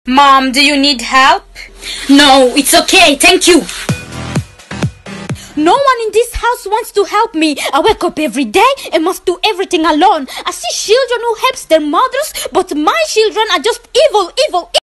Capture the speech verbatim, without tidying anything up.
Mom, do you need help? No, it's okay, thank you. No one in this house wants to help me. I wake up every day and must do everything alone. I see children who help their mothers, but my children are just evil, evil, evil.